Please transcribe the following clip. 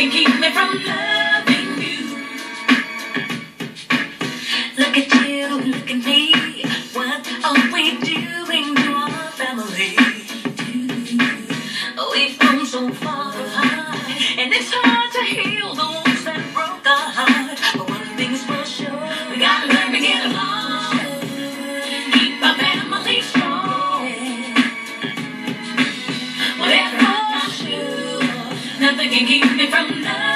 can keep me from loving you. Look at you, look at me. What are we doing to our family? We've come so far apart, and it's hard to heal the wounds that broke our heart. But one thing's for sure, we gotta learn to get along, keep our family strong. Whatever I do, nothing can keep me from love.